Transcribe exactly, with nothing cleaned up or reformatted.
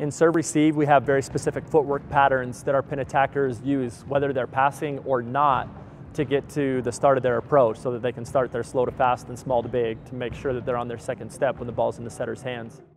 In serve receive, we have very specific footwork patterns that our pin attackers use, whether they're passing or not, to get to the start of their approach so that they can start their slow to fast and small to big to make sure that they're on their second step when the ball's in the setter's hands.